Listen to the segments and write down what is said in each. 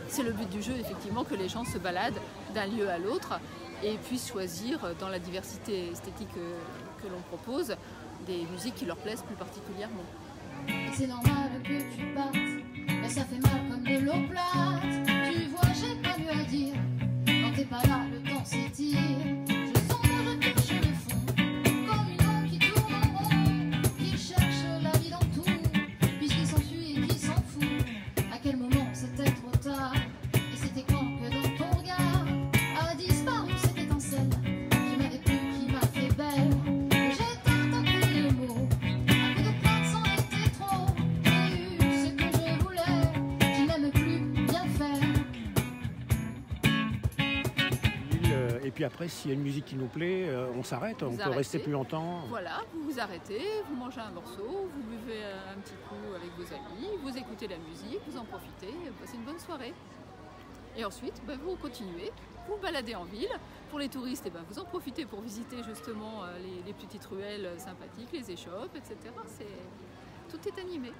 C'est le but du jeu, effectivement, que les gens se baladent d'un lieu à l'autre et puissent choisir, dans la diversité esthétique que l'on propose, des musiques qui leur plaisent plus particulièrement. C'est normal que tu partes, mais ça fait mal comme de l'eau plate. Tu vois, j'ai pas mieux à dire. Quand t'es pas là, le temps s'étire. Je sens que je touche le fond, comme une ombre qui tourne en rond, qui cherche la vie dans tout, puisqu'il s'enfuit et qui s'en fout. À quel moment c'était trop tard? Et c'était quand que dans ton regard a disparu cette étincelle qui m'avait plu, qui m'a fait belle. J'ai tant appris les mots. Et puis après, s'il y a une musique qui nous plaît, on s'arrête, on peut rester plus longtemps. Voilà, vous vous arrêtez, vous mangez un morceau, vous buvez un petit coup avec vos amis, vous écoutez la musique, vous en profitez, et passez une bonne soirée. Et ensuite, vous continuez, vous baladez en ville. Pour les touristes, vous en profitez pour visiter justement les petites ruelles sympathiques, les échoppes, etc. Tout est animé.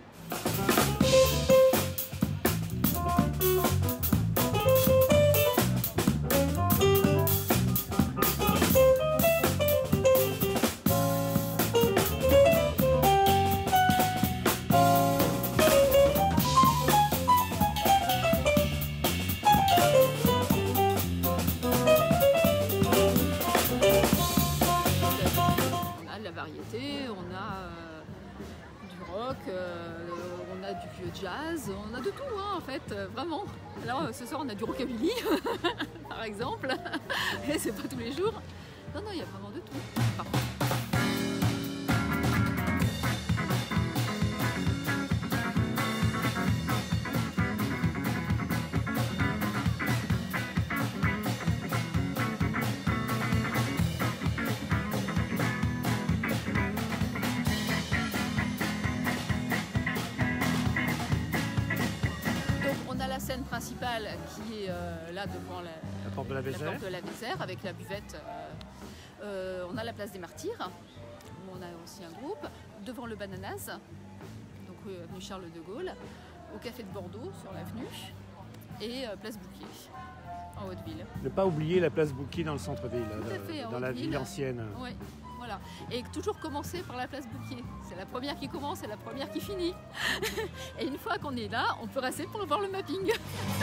On a du rock, on a du vieux jazz, on a de tout en fait, vraiment. Alors ce soir on a du rockabilly par exemple, et c'est pas tous les jours. Non, il y a vraiment de tout. La scène principale qui est là devant la porte de la Vézère avec la buvette. On a la place des Martyrs, où on a aussi un groupe, devant le Bananas, donc avenue Charles de Gaulle, au Café de Bordeaux sur l'avenue et place Bouquet en Haute-Ville. Ne pas oublier la place Bouquet dans le centre-ville, dans la ville ancienne. Oui. Voilà. Et toujours commencer par la place Bouquet. C'est la première qui commence et la première qui finit. Et une fois qu'on est là, on peut rester pour voir le mapping.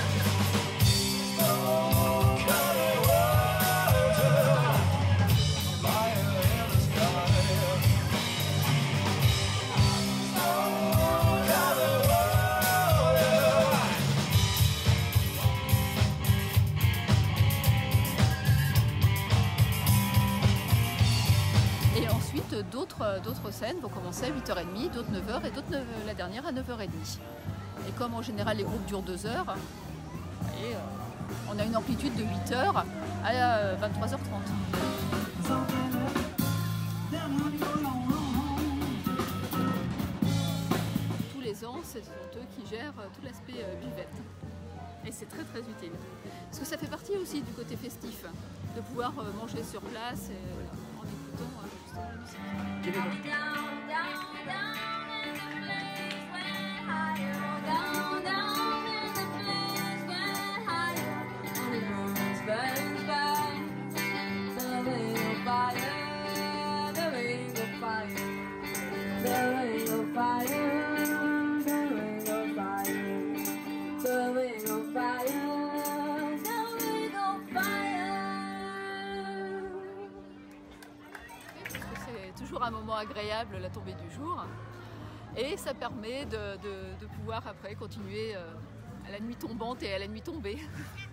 D'autres scènes vont commencer à 8h30, d'autres 9h et d'autres la dernière à 9h30. Et comme en général les groupes durent 2 heures, on a une amplitude de 8h à 23h30. Tous les ans, ce sont eux qui gèrent tout l'aspect buvette. Et c'est très très utile. Parce que ça fait partie aussi du côté festif, de pouvoir manger sur place en écoutant justement la musique. Toujours un moment agréable, la tombée du jour, et ça permet de pouvoir après continuer à la nuit tombante et à la nuit tombée.